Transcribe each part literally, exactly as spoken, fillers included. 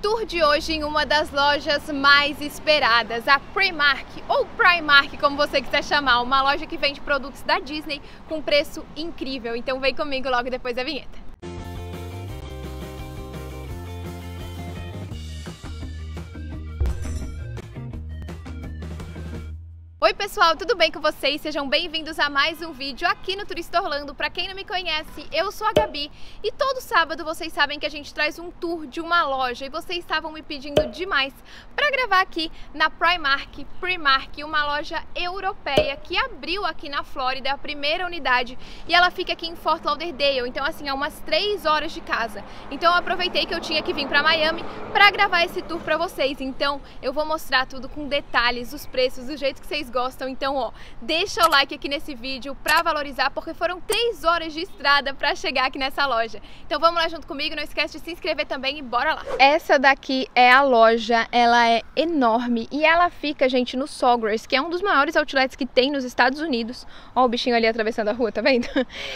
tour de hoje em uma das lojas mais esperadas, a Primark, ou Primark, como você quiser chamar, uma loja que vende produtos da Disney com preço incrível. Então vem comigo logo depois da vinheta. Oi pessoal, tudo bem com vocês? Sejam bem-vindos a mais um vídeo aqui no Turista Orlando. Para quem não me conhece, eu sou a Gabi e todo sábado vocês sabem que a gente traz um tour de uma loja e vocês estavam me pedindo demais para gravar aqui na Primark, Primark, uma loja europeia que abriu aqui na Flórida, a primeira unidade, e ela fica aqui em Fort Lauderdale, então assim, é umas três horas de casa. Então eu aproveitei que eu tinha que vir para Miami para gravar esse tour para vocês. Então eu vou mostrar tudo com detalhes, os preços, do jeito que vocês gostam. Então, ó, deixa o like aqui nesse vídeo pra valorizar, porque foram três horas de estrada pra chegar aqui nessa loja. Então vamos lá junto comigo, não esquece de se inscrever também e bora lá. Essa daqui é a loja, ela é enorme e ela fica, gente, no Sawgrass, que é um dos maiores outlets que tem nos Estados Unidos. Ó o bichinho ali atravessando a rua, tá vendo?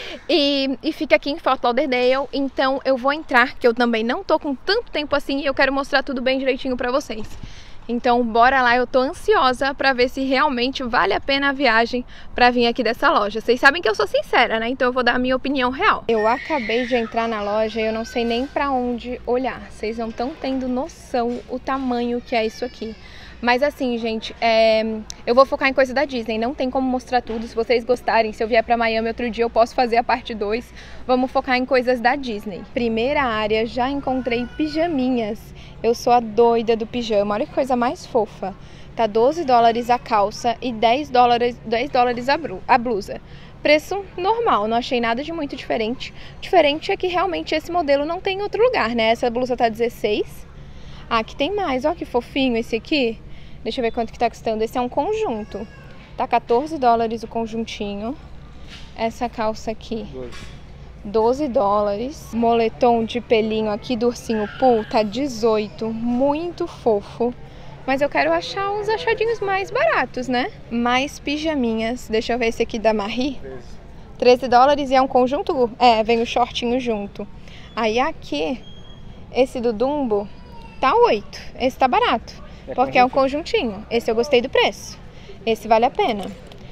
E, e fica aqui em Fort Lauderdale, então eu vou entrar, que eu também não tô com tanto tempo assim e eu quero mostrar tudo bem direitinho pra vocês. Então bora lá, eu tô ansiosa pra ver se realmente vale a pena a viagem pra vir aqui dessa loja. Vocês sabem que eu sou sincera, né? Então eu vou dar a minha opinião real. Eu acabei de entrar na loja e eu não sei nem pra onde olhar. Vocês não estão tendo noção o tamanho que é isso aqui. Mas assim, gente, é... eu vou focar em coisa da Disney, não tem como mostrar tudo. Se vocês gostarem, se eu vier pra Miami outro dia, eu posso fazer a parte dois. Vamos focar em coisas da Disney. Primeira área, já encontrei pijaminhas. Eu sou a doida do pijama, olha que coisa mais fofa. Tá doze dólares a calça e dez dólares, dez dólares a, a blusa. Preço normal, não achei nada de muito diferente. Diferente é que realmente esse modelo não tem em outro lugar, né? Essa blusa tá dezesseis. Ah, aqui tem mais, ó que fofinho esse aqui. Deixa eu ver quanto que tá custando. Esse é um conjunto. Tá quatorze dólares o conjuntinho. Essa calça aqui, doze dólares. Moletom de pelinho aqui do Ursinho Pooh tá dezoito. Muito fofo. Mas eu quero achar uns achadinhos mais baratos, né? Mais pijaminhas. Deixa eu ver esse aqui da Marie. treze dólares e é um conjunto? É, vem o shortinho junto. Aí aqui, esse do Dumbo tá oito. Esse tá barato. Porque é um conjuntinho. Esse eu gostei do preço. Esse vale a pena.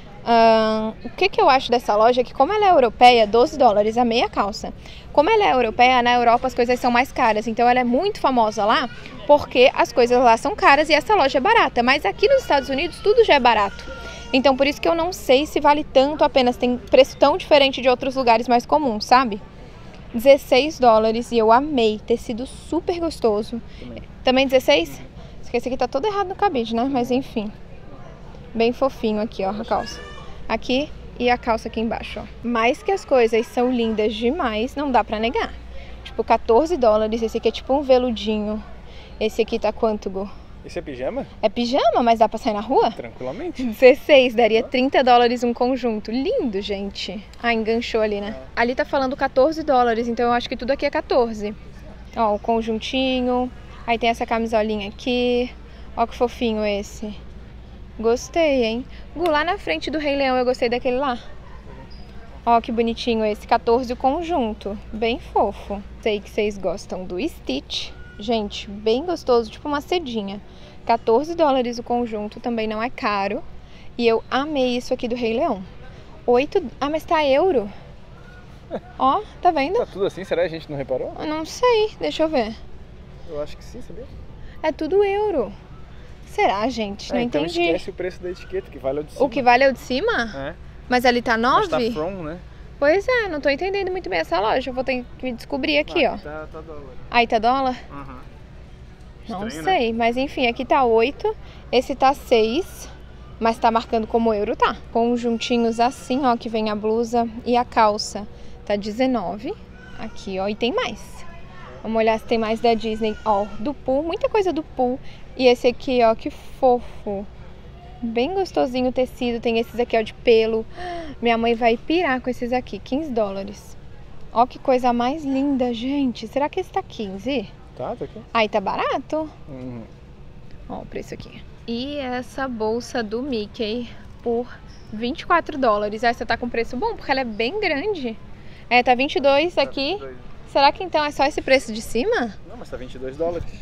Uh, o que que eu acho dessa loja é que, como ela é europeia, doze dólares a meia calça. Como ela é europeia, na Europa as coisas são mais caras. Então ela é muito famosa lá porque as coisas lá são caras e essa loja é barata. Mas aqui nos Estados Unidos tudo já é barato. Então por isso que eu não sei se vale tanto a pena. Tem preço tão diferente de outros lugares mais comuns, sabe? dezesseis dólares e eu amei. Tecido super gostoso. Também, Também dezesseis? Esse aqui tá todo errado no cabide, né? Mas enfim. Bem fofinho aqui, ó, a calça. Aqui e a calça aqui embaixo, ó. Mais que as coisas são lindas demais, não dá pra negar. Tipo, quatorze dólares. Esse aqui é tipo um veludinho. Esse aqui tá quanto, Gu? Esse é pijama? É pijama, mas dá pra sair na rua? Tranquilamente. dezesseis, daria trinta dólares um conjunto. Lindo, gente. Ah, enganchou ali, né? Ah. Ali tá falando quatorze dólares, então eu acho que tudo aqui é quatorze. Ó, o conjuntinho. Aí tem essa camisolinha aqui. Ó que fofinho esse. Gostei, hein? Gu, lá na frente do Rei Leão eu gostei daquele lá. Ó que bonitinho esse. quatorze o conjunto. Bem fofo. Sei que vocês gostam do Stitch. Gente, bem gostoso. Tipo uma cedinha. quatorze dólares o conjunto. Também não é caro. E eu amei isso aqui do Rei Leão. oito... Ah, mas tá euro. Ó, tá vendo? Tá tudo assim? Será que a gente não reparou? Eu não sei. Deixa eu ver. Eu acho que sim, sabia? É tudo euro. Será, gente? Não é, então entendi. Esquece o preço da etiqueta, que vale o de cima. O que vale é o de cima? É. Mas ali tá nove? Mas tá from, né? Pois é, não tô entendendo muito bem essa loja. Eu vou ter que descobrir aqui, ah, ó. Tá, tá dólar. Aí tá dólar? Uhum. Não Estranho, sei, né? Mas enfim, aqui tá oito. Esse tá seis. Mas tá marcando como euro, tá? Conjuntinhos assim, ó, que vem a blusa e a calça. Tá dezenove. Aqui, ó, e tem mais. Vamos olhar se tem mais da Disney. Ó, do Pooh, muita coisa do Pooh. E esse aqui, ó, que fofo. Bem gostosinho o tecido. Tem esses aqui, ó, de pelo. Minha mãe vai pirar com esses aqui, quinze dólares. Ó que coisa mais linda, gente. Será que esse tá quinze? Tá, tá aqui. Aí tá barato. Uhum. Ó o preço aqui. E essa bolsa do Mickey por vinte e quatro dólares. Essa tá com preço bom, porque ela é bem grande. É, tá vinte e dois aqui. Será que então é só esse preço de cima? Não, mas tá vinte e dois dólares.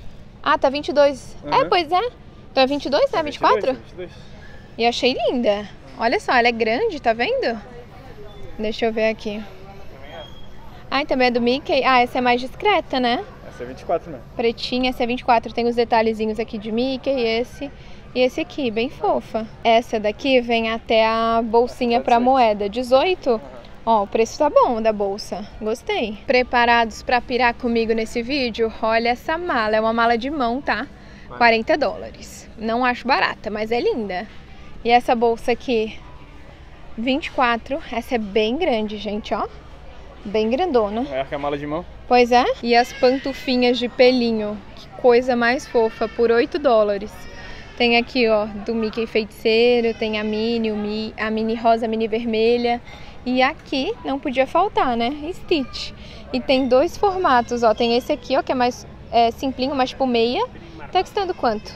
Ah, tá vinte e dois. Uhum. É, pois é. Então é vinte e dois, né? vinte e quatro? vinte e dois. E achei linda. Olha só, ela é grande, tá vendo? Deixa eu ver aqui. Ah, e também é do Mickey. Ah, essa é mais discreta, né? Essa é vinte e quatro, né? Pretinha, essa é vinte e quatro. Tem os detalhezinhos aqui de Mickey, esse e esse aqui, bem fofa. Essa daqui vem até a bolsinha pra moeda. dezoito? Uhum. Ó, o preço tá bom da bolsa. Gostei. Preparados pra pirar comigo nesse vídeo? Olha essa mala. É uma mala de mão, tá? quarenta dólares. Não acho barata, mas é linda. E essa bolsa aqui, vinte e quatro. Essa é bem grande, gente, ó. Bem grandona. É que é a mala de mão. Pois é. E as pantufinhas de pelinho. Que coisa mais fofa, por oito dólares. Tem aqui, ó, do Mickey feiticeiro. Tem a Minnie, o Mi, a Minnie rosa, a Minnie vermelha. E aqui não podia faltar, né? Stitch. E tem dois formatos, ó. Tem esse aqui, ó, que é mais é, simplinho, mais tipo meia. Tá custando quanto?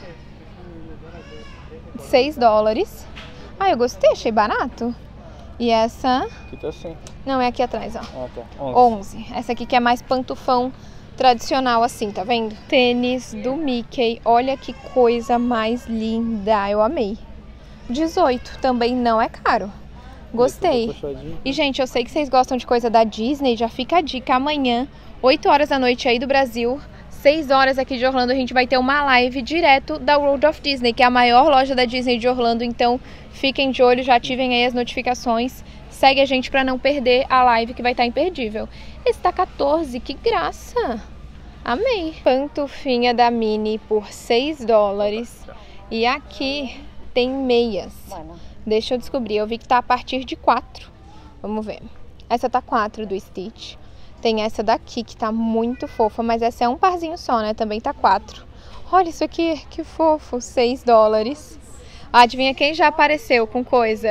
seis dólares. Ah, eu gostei, achei barato. E essa... Aqui tá assim. Não, é aqui atrás, ó. Ah, tá. onze. Essa aqui que é mais pantufão tradicional assim, tá vendo? Tênis do Mickey. Olha que coisa mais linda. Eu amei. dezoito. Também não é caro. Gostei. E, gente, eu sei que vocês gostam de coisa da Disney. Já fica a dica. Amanhã, oito horas da noite aí do Brasil, seis horas aqui de Orlando, a gente vai ter uma live direto da World of Disney, que é a maior loja da Disney de Orlando. Então, fiquem de olho, já ativem aí as notificações. Segue a gente pra não perder a live, que vai estar imperdível. Esse tá quatorze, que graça. Amei. Pantufinha da Minnie por seis dólares. E aqui tem meias. Deixa eu descobrir, eu vi que tá a partir de quatro. Vamos ver. Essa tá quatro do Stitch. Tem essa daqui que tá muito fofa, mas essa é um parzinho só, né? Também tá quatro. Olha isso aqui, que fofo, seis dólares. Adivinha quem já apareceu com coisa?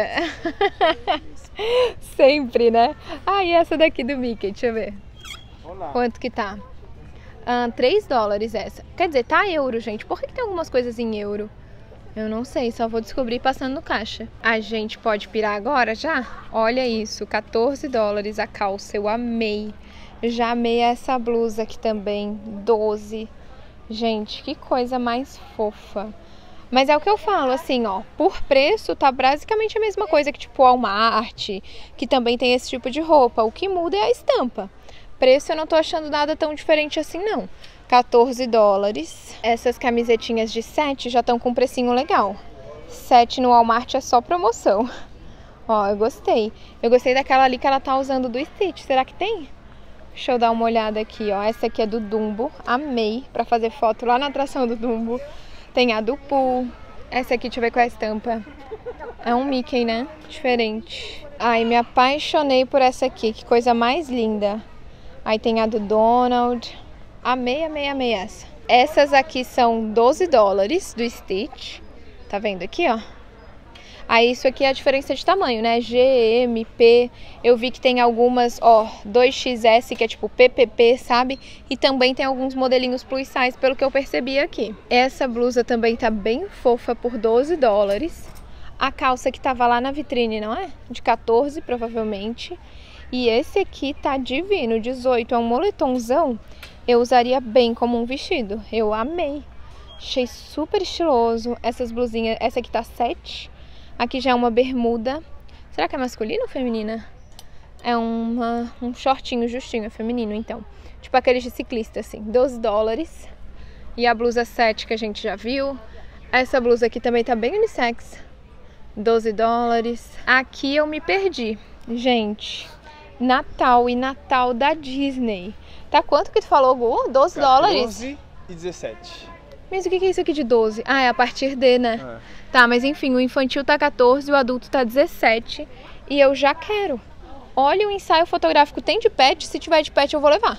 Sempre, né? Ah, e essa daqui do Mickey, deixa eu ver. Olá. Quanto que tá? Ah, três dólares essa. Quer dizer, tá euro, gente. Por que, que tem algumas coisas em euro? Eu não sei, só vou descobrir passando no caixa. A gente pode pirar agora já? Olha isso, quatorze dólares a calça, eu amei. Já amei essa blusa aqui também, doze. Gente, que coisa mais fofa. Mas é o que eu falo, assim, ó, por preço tá basicamente a mesma coisa que tipo Walmart, que também tem esse tipo de roupa. O que muda é a estampa. Preço eu não tô achando nada tão diferente assim, não. quatorze dólares. Essas camisetinhas de sete já estão com um precinho legal. sete no Walmart é só promoção. Ó, eu gostei. Eu gostei daquela ali que ela tá usando do Stitch. Será que tem? Deixa eu dar uma olhada aqui, ó. Essa aqui é do Dumbo. Amei pra fazer foto lá na atração do Dumbo. Tem a do Pooh. Essa aqui, deixa eu ver qual é a estampa. É um Mickey, né? Diferente. Ai, me apaixonei por essa aqui. Que coisa mais linda. Aí tem a do Donald. Amei, amei, amei essa. Essas aqui são doze dólares do Stitch. Tá vendo aqui, ó? Aí isso aqui é a diferença de tamanho, né? G, M, P. Eu vi que tem algumas, ó, dois X S, que é tipo P P P, sabe? E também tem alguns modelinhos plus size, pelo que eu percebi aqui. Essa blusa também tá bem fofa por doze dólares. A calça que tava lá na vitrine, não é? De quatorze, provavelmente. E esse aqui tá divino, dezoito. É um moletomzão. Eu usaria bem como um vestido. Eu amei. Achei super estiloso. Essas blusinhas, essa aqui tá sete. Aqui já é uma bermuda. Será que é masculina ou feminina? É uma, um shortinho justinho, é feminino, então. Tipo aqueles de ciclista, assim. doze dólares. E a blusa sete que a gente já viu. Essa blusa aqui também tá bem unissex. doze dólares. Aqui eu me perdi. Gente, Natal e Natal da Disney. Tá quanto que tu falou, Gu? doze dólares? doze e dezessete. Mas o que é isso aqui de doze? Ah, é a partir de, né? É. Tá, mas enfim, o infantil tá quatorze, o adulto tá dezessete. E eu já quero. Olha o ensaio fotográfico. Tem de pet? Se tiver de pet, eu vou levar.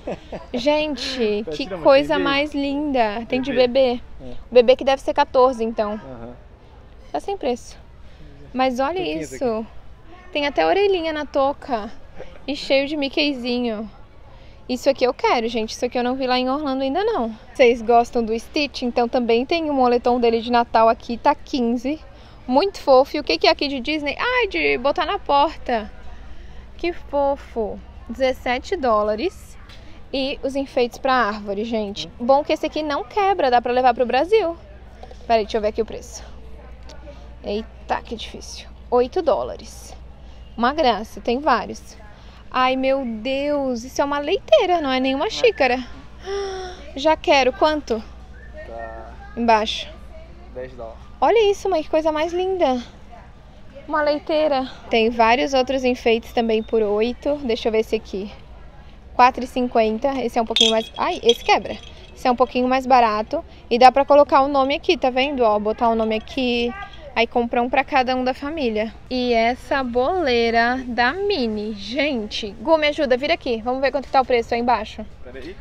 Gente, que coisa mais linda. Tem de bebê. É. O bebê que deve ser quatorze, então. Uhum. Tá sem preço. Mas olha isso. Tem até orelhinha na touca. E cheio de Mickeyzinho. Isso aqui eu quero, gente. Isso aqui eu não vi lá em Orlando ainda não. Vocês gostam do Stitch? Então também tem o moletom dele de Natal aqui. Tá quinze. Muito fofo. E o que que é aqui de Disney? Ai, de botar na porta. Que fofo. dezessete dólares. E os enfeites pra árvore, gente. Bom que esse aqui não quebra, dá pra levar pro Brasil. Peraí, deixa eu ver aqui o preço. Eita, que difícil. oito dólares. Uma graça, tem vários. Ai, meu Deus, isso é uma leiteira, não é nenhuma xícara. Já quero, quanto? Tá. Embaixo. dez dólares. Olha isso, mãe, que coisa mais linda. Uma leiteira. Tem vários outros enfeites também por oito. Deixa eu ver esse aqui. quatro e cinquenta. Esse é um pouquinho mais... Ai, esse quebra. Esse é um pouquinho mais barato. E dá pra colocar o nome aqui, tá vendo? Ó, botar o nome aqui. Aí compra um pra cada um da família. E essa boleira da Mini. Gente, Gu, me ajuda, vira aqui. Vamos ver quanto tá o preço aí embaixo. Peraí.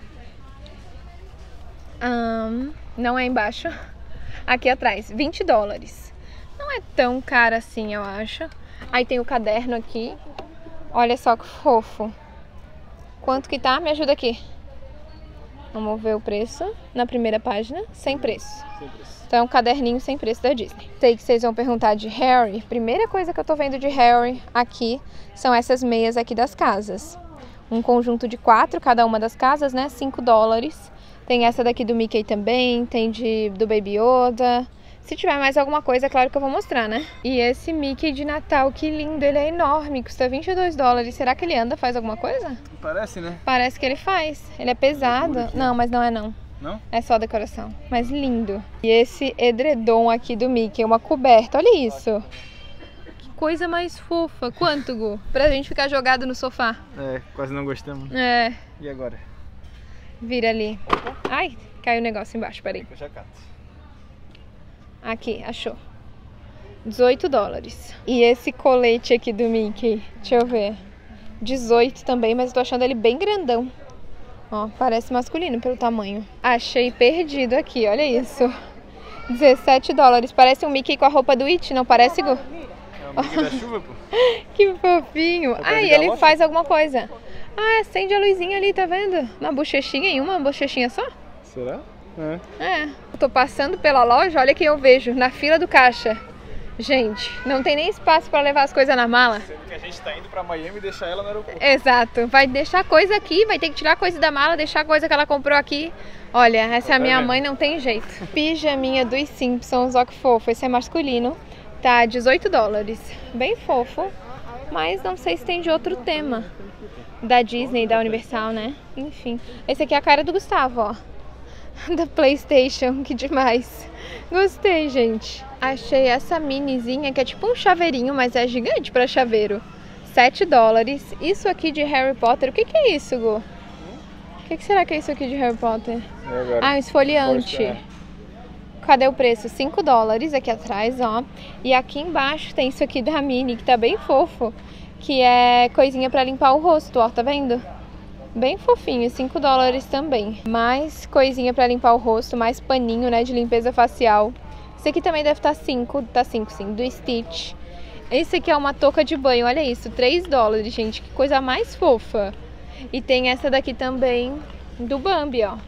Um, não é embaixo. Aqui atrás, vinte dólares. Não é tão cara assim, eu acho. Aí tem o caderno aqui. Olha só que fofo. Quanto que tá? Me ajuda aqui. Vamos ver o preço. Na primeira página, sem preço. Sem preço. Então é um caderninho sem preço da Disney. Sei que vocês vão perguntar de Harry. Primeira coisa que eu tô vendo de Harry aqui são essas meias aqui das casas. Um conjunto de quatro, cada uma das casas, né? cinco dólares. Tem essa daqui do Mickey também, tem de, do Baby Yoda. Se tiver mais alguma coisa, é claro que eu vou mostrar, né? E esse Mickey de Natal, que lindo, ele é enorme, custa vinte e dois dólares. Será que ele anda, faz alguma coisa? Parece, né? Parece que ele faz. Ele é pesado. Aqui, não, mas não é não. Não? É só decoração. Mas lindo. E esse edredom aqui do Mickey, uma coberta, olha isso. Que coisa mais fofa. Quanto, Gu? Pra gente ficar jogado no sofá. É, quase não gostamos. É. E agora? Vira ali. Ai, caiu o negócio embaixo, peraí. Eu já cato. Aqui, achou. dezoito dólares. E esse colete aqui do Mickey, deixa eu ver. dezoito também, mas eu tô achando ele bem grandão. Ó, parece masculino pelo tamanho. Achei perdido aqui, olha isso. dezessete dólares. Parece um Mickey com a roupa do It, não parece, Gu? É o Mickey da chuva, pô. Que fofinho. Ah, e ele faz alguma coisa. Ah, acende a luzinha ali, tá vendo? Na bochechinha, em uma bochechinha só? Será? É. É. Eu tô passando pela loja, olha quem eu vejo, na fila do caixa. Gente, não tem nem espaço pra levar as coisas na mala. Sendo que a gente tá indo pra Miami e deixar ela no aeroporto. Exato. Vai deixar coisa aqui, vai ter que tirar coisa da mala, deixar coisa que ela comprou aqui. Olha, essa é a minha mãe, não tem jeito. Pijaminha dos Simpsons, ó que fofo. Esse é masculino. Tá dezoito dólares. Bem fofo. Mas não sei se tem de outro tema. Da Disney, da Universal, né? Enfim. Esse aqui é a cara do Gustavo, ó. Da PlayStation, que demais. Gostei, gente. Achei essa minizinha que é tipo um chaveirinho, mas é gigante pra chaveiro. sete dólares. Isso aqui de Harry Potter, o que que é isso, Gu? O que que será que é isso aqui de Harry Potter? Ah, um esfoliante. Cadê o preço? cinco dólares aqui atrás, ó. E aqui embaixo tem isso aqui da Minnie, que tá bem fofo. Que é coisinha pra limpar o rosto, ó, tá vendo? Bem fofinho, cinco dólares também. Mais coisinha pra limpar o rosto, mais paninho, né, de limpeza facial. Esse aqui também deve estar cinco, tá cinco sim, do Stitch. Esse aqui é uma touca de banho, olha isso, três dólares, gente, que coisa mais fofa. E tem essa daqui também, do Bambi, ó.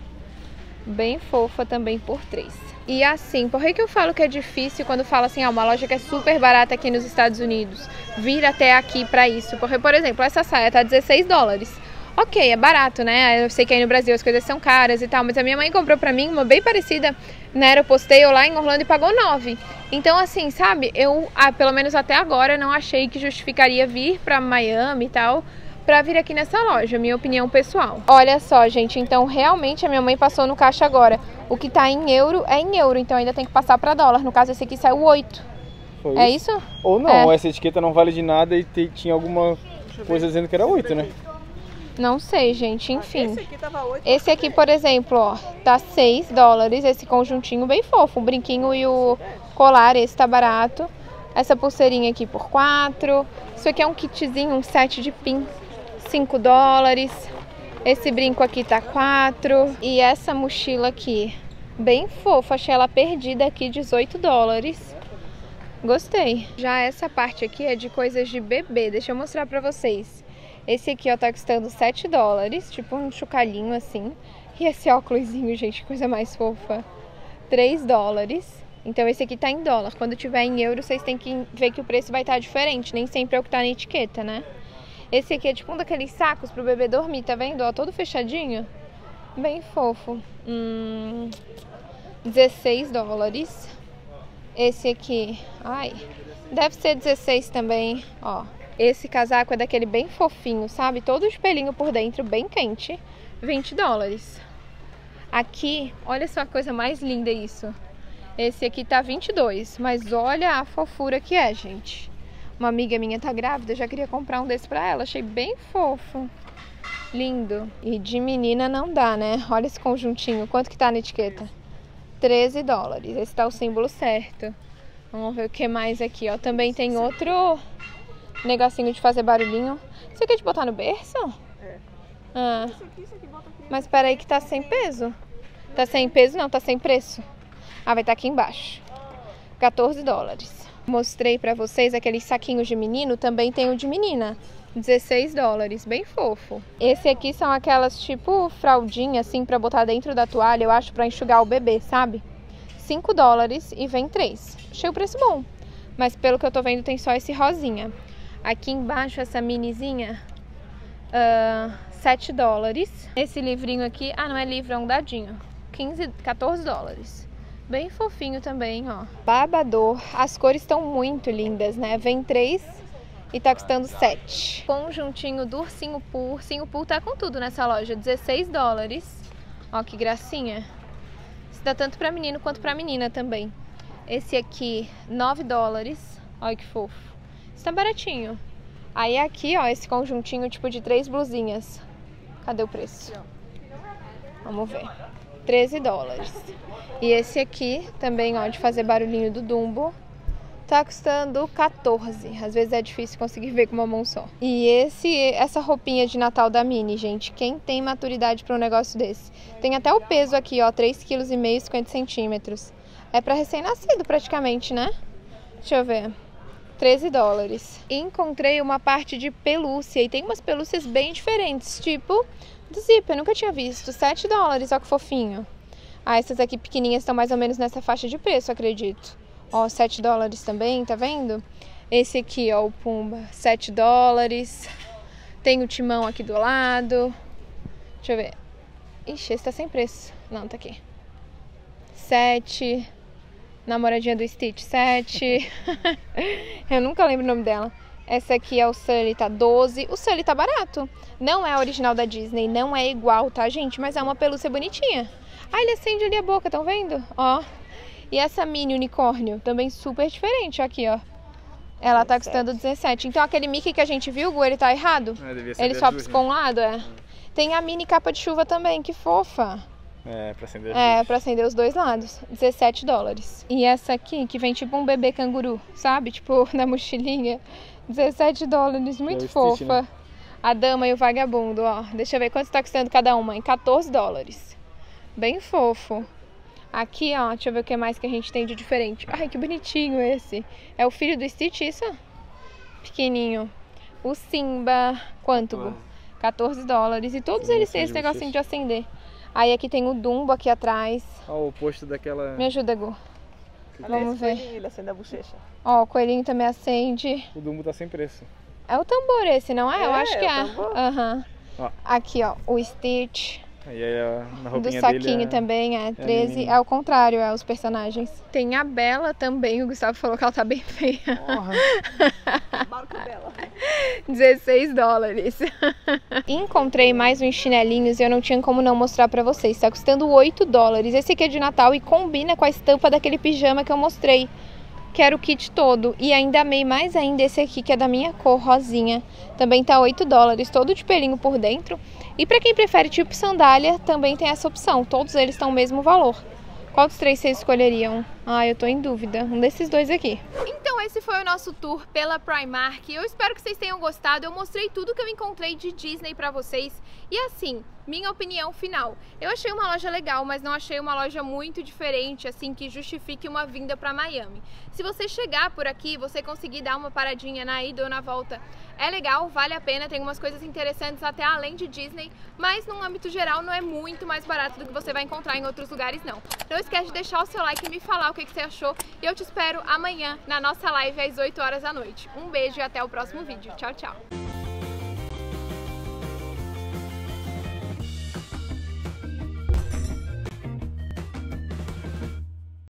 Bem fofa também por três. E assim, por que que eu falo que é difícil quando falo assim, ah, uma loja que é super barata aqui nos Estados Unidos, vir até aqui pra isso? Porque, por exemplo, essa saia tá dezesseis dólares. Ok, é barato, né? Eu sei que aí no Brasil as coisas são caras e tal, mas a minha mãe comprou pra mim uma bem parecida na Aeropostale lá em Orlando e pagou nove. Então, assim, sabe, eu, ah, pelo menos até agora, não achei que justificaria vir pra Miami e tal, pra vir aqui nessa loja, minha opinião pessoal. Olha só, gente, então realmente a minha mãe passou no caixa agora. O que tá em euro é em euro, então ainda tem que passar pra dólar. No caso, esse aqui saiu oito. Foi é isso? isso? Ou não, é. Essa etiqueta não vale de nada e te, tinha alguma coisa dizendo que era oito, né? Não sei, gente, enfim. Esse aqui tava oito. Esse aqui, por exemplo, ó, tá seis dólares, esse conjuntinho bem fofo. O brinquinho e o colar, esse tá barato. Essa pulseirinha aqui por quatro. Isso aqui é um kitzinho, um set de pin, cinco dólares. Esse brinco aqui tá quatro. E essa mochila aqui, bem fofa, achei ela perdida aqui, dezoito dólares. Gostei. Já essa parte aqui é de coisas de bebê, deixa eu mostrar pra vocês. Esse aqui, ó, tá custando sete dólares, tipo um chocalhinho assim. E esse óculosinho, gente, coisa mais fofa, três dólares. Então esse aqui tá em dólar. Quando tiver em euro, vocês têm que ver que o preço vai estar diferente. Nem sempre é o que tá na etiqueta, né? Esse aqui é tipo um daqueles sacos pro bebê dormir, tá vendo? Ó, todo fechadinho. Bem fofo. Hum, dezesseis dólares. Esse aqui, ai, deve ser dezesseis também, ó. Esse casaco é daquele bem fofinho, sabe? Todo de pelinho por dentro, bem quente. vinte dólares. Aqui, olha só a coisa mais linda isso. Esse aqui tá vinte e dois, mas olha a fofura que é, gente. Uma amiga minha tá grávida, eu já queria comprar um desse pra ela, achei bem fofo. Lindo. E de menina não dá, né? Olha esse conjuntinho, quanto que tá na etiqueta? treze dólares, esse tá o símbolo certo. Vamos ver o que mais aqui, ó. Também tem outro negocinho de fazer barulhinho. Isso aqui é de botar no berço? É. Ah. Isso aqui, isso aqui bota aqui. Mas peraí que tá sem peso. Tá sem peso não, tá sem preço. Ah, vai estar aqui embaixo. quatorze dólares. Mostrei pra vocês aqueles saquinhos de menino, também tem o de menina. dezesseis dólares, bem fofo. Esse aqui são aquelas tipo fraldinha assim pra botar dentro da toalha, eu acho, pra enxugar o bebê, sabe? cinco dólares e vem três. Achei o preço bom. Mas pelo que eu tô vendo tem só esse rosinha. Aqui embaixo essa minizinha, uh, sete dólares. Esse livrinho aqui, ah, não é livro, é um dadinho. quinze, quatorze dólares. Bem fofinho também, ó. Babador. As cores estão muito lindas, né? Vem três e tá custando sete. Conjuntinho do Ursinho Poo. Ursinho Poo tá com tudo nessa loja. dezesseis dólares. Ó, que gracinha. Isso dá tanto pra menino quanto pra menina também. Esse aqui, nove dólares. Olha que fofo. Isso tá baratinho. Aí aqui, ó, esse conjuntinho tipo de três blusinhas. Cadê o preço? Vamos ver. treze dólares. E esse aqui, também, ó, de fazer barulhinho do Dumbo, tá custando quatorze. Às vezes é difícil conseguir ver com uma mão só. E esse, essa roupinha de Natal da Minnie, gente, quem tem maturidade para um negócio desse? Tem até o peso aqui, ó, três vírgula cinco quilos, cinquenta centímetros. É para recém-nascido praticamente, né? Deixa eu ver. treze dólares. Encontrei uma parte de pelúcia e tem umas pelúcias bem diferentes, tipo do Zip, eu nunca tinha visto. sete dólares, ó que fofinho. Ah, essas aqui pequenininhas estão mais ou menos nessa faixa de preço, acredito. Ó, sete dólares também, tá vendo? Esse aqui, ó, o Pumba, sete dólares. Tem o Timão aqui do lado. Deixa eu ver. Ixi, esse tá sem preço. Não, tá aqui. sete. Namoradinha do Stitch, sete. Eu nunca lembro o nome dela. Essa aqui é o Sully, tá doze. O Sully tá barato. Não é original da Disney, não é igual, tá, gente? Mas é uma pelúcia bonitinha. Ah, ele acende ali a boca, estão vendo? Ó. E essa mini unicórnio, também super diferente, aqui, ó. Ela tá custando dezessete. Então aquele Mickey que a gente viu, Gu, ele tá errado? É, devia ser ele só luz, piscou né? um lado, é. Hum. Tem a mini capa de chuva também, que fofa. É, pra acender os É, dois. pra acender os dois lados. dezessete dólares. E essa aqui, que vem tipo um bebê canguru, sabe? Tipo, na mochilinha. dezessete dólares, muito é fofa. Stitch, né? A dama e o vagabundo, ó. Deixa eu ver quanto tá custando cada uma. Em quatorze dólares. Bem fofo. Aqui, ó, deixa eu ver o que mais que a gente tem de diferente. Ai, que bonitinho esse. É o filho do Stitch, isso? Pequenininho. O Simba, quanto, Gu? quatorze dólares. E todos Sim, eles têm esse negocinho de acender. Aí aqui tem o Dumbo aqui atrás. Ó, o oposto daquela... Me ajuda, Gu. Vamos ver. Ele acende a bochecha. Ó, o coelhinho também acende. O Dumbo tá sem preço. É o tambor esse, não é? Eu É, acho que é o é. tambor. Aham. Ó. Aqui, ó, o Stitch. Aí é na Do roupinha saquinho dele, é... também, é treze. menininha. É o contrário, é os personagens. Tem a Bela também, o Gustavo falou que ela tá bem feia. Porra. Marca dela. dezesseis dólares. Encontrei mais uns chinelinhos e eu não tinha como não mostrar pra vocês. Tá custando oito dólares. Esse aqui é de Natal e combina com a estampa daquele pijama que eu mostrei. Que era o kit todo. E ainda amei mais ainda esse aqui, que é da minha cor, rosinha. Também tá oito dólares, todo de pelinho por dentro. E pra quem prefere tipo sandália, também tem essa opção. Todos eles estão o mesmo valor. Qual dos três vocês escolheriam? Ah, eu tô em dúvida. Um desses dois aqui. Então esse foi o nosso tour pela Primark. Eu espero que vocês tenham gostado. Eu mostrei tudo que eu encontrei de Disney pra vocês. E assim, minha opinião final. Eu achei uma loja legal, mas não achei uma loja muito diferente, assim, que justifique uma vinda pra Miami. Se você chegar por aqui, você conseguir dar uma paradinha na ida ou na volta, é legal, vale a pena, tem umas coisas interessantes até além de Disney, mas no âmbito geral não é muito mais barato do que você vai encontrar em outros lugares, não. Não esquece de deixar o seu like e me falar o que que você achou. E eu te espero amanhã na nossa live às oito horas da noite. Um beijo e até o próximo vídeo. Tchau, tchau!